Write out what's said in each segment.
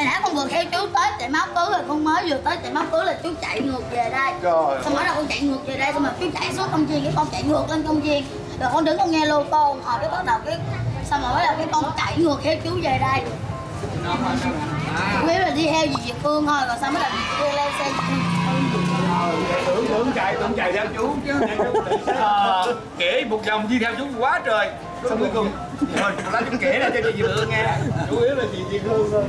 nãy con vừa theo chú tới tiệm áo cưới rồi, con mới vừa tới tiệm áo cưới là chú chạy ngược về đây. Trời. Xong rồi đầu con chạy ngược về đây, xong rồi chú chạy xuống công viên, cái con chạy ngược lên công viên. Rồi con đứng con nghe lô tô, hồi cái bắt đầu cái xong rồi là cái con chạy ngược theo chú về đây. Biết là đi theo dì Việt Phương thôi, rồi xong mới là đi lên xe tưởng chạy theo chú chứ. Kể một vòng đi theo chú quá trời. Xong cuối cùng thôi lát chú kể ra cho chị Việt Hương nghe. Chủ yếu là chị Việt Hương thôi.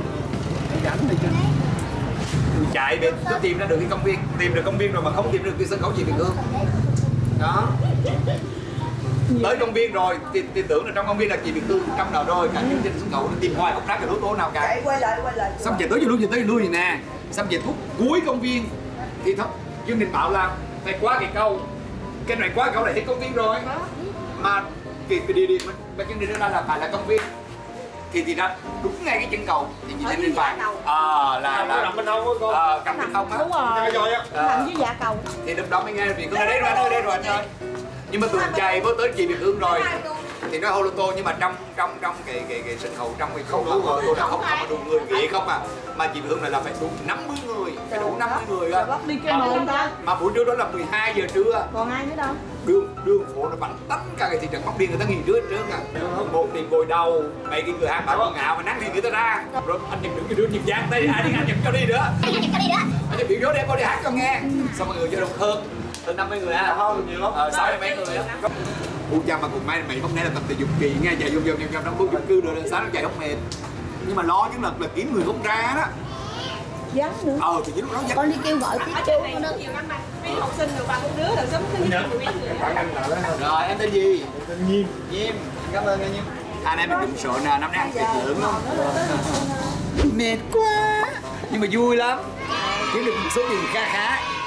Chạy để tìm ra được cái công viên, tìm được công viên rồi mà không tìm được cái sân khấu chị Việt Hương. Đó. Tới công viên rồi thì tưởng là trong công viên là chị Việt Hương trong đầu rồi, cả chương trình sân khấu tìm hoài không ra cái yếu tố nào cả. Quay lại. Xong về tới lui vậy nè. Xong về phút cuối công viên thì chương trình bảo là phải qua cái cầu, cái này qua cầu này hết công viên rồi. Mà cái địa điểm mà chương trình đưa ra là phải là công viên. Thì ra đúng ngay cái chân cầu thì chị lên phải là cầm bên hông á con, cầm bên hông á, đúng rồi, cầm dưới dạ cầu. thì lúc đó mới nghe việc con đây rồi anh ơi. Nhưng mà tụi mình chạy với tới chị Việt Hương rồi thì nó hô tô, nhưng mà trong cái sân khấu, trong cái không đủ người, là không đủ người ghế không à, mà chị Việt Hương này là phải đủ 50 người, phải đủ 50 người á. Mà buổi trưa đó là 12 giờ trưa. Còn ai nữa đâu? Đường phố nó bắn tất cả cái thị trấn Bắc Điền người ta nghỉ trưa trước à. Một thì ngồi đầu mấy cái cửa hàng bán quần áo và nắng thì người ta ra. Rồi anh Nhật đứng đưa nhịp giang tay ai đi, anh Nhật cho đi nữa. Anh Nhật biểu dối để cô đi hát cho nghe. Xong mọi người cho đông hơn từ 50 người á, không nhiều lắm, 60 mấy người á. Ủa cha mà cùng mày hôm nay là tập thể dục kỳ nghe, chạy vòng trong khu chung cư rồi sáng nó chạy không mệt. Nhưng mà lo chứ là kiếm người không ra đó. Vắng nữa. Thì lúc đó con đi kêu gọi tiếp chú con đó. Học sinh được 3-4 đứa rồi sớm thứ. Rồi em tên gì? Tên Nhiêm. Cảm ơn anh Nhiêm. Anh em mình cũng sợ nè, năm nay ăn thịt lợn không? Mệt quá. Nhưng mà vui lắm. Kiếm được một số tiền khá.